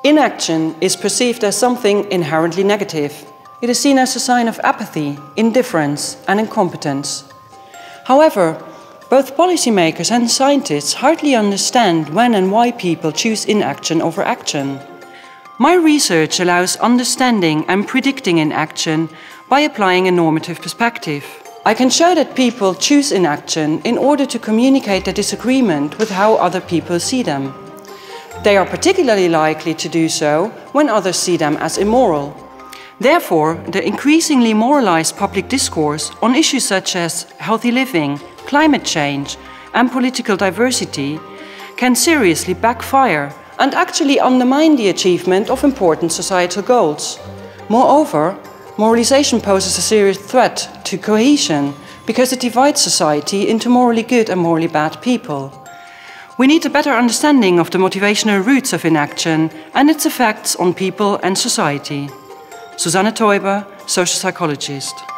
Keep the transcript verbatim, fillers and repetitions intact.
Inaction is perceived as something inherently negative. It is seen as a sign of apathy, indifference, and incompetence. However, both policymakers and scientists hardly understand when and why people choose inaction over action. My research allows understanding and predicting inaction by applying a normative perspective. I can show that people choose inaction in order to communicate their disagreement with how other people see them. They are particularly likely to do so when others see them as immoral. Therefore, the increasingly moralized public discourse on issues such as healthy living, climate change, and political diversity can seriously backfire and actually undermine the achievement of important societal goals. Moreover, moralization poses a serious threat to cohesion because it divides society into morally good and morally bad people. We need a better understanding of the motivational roots of inaction and its effects on people and society. Susanne Teuber, social psychologist.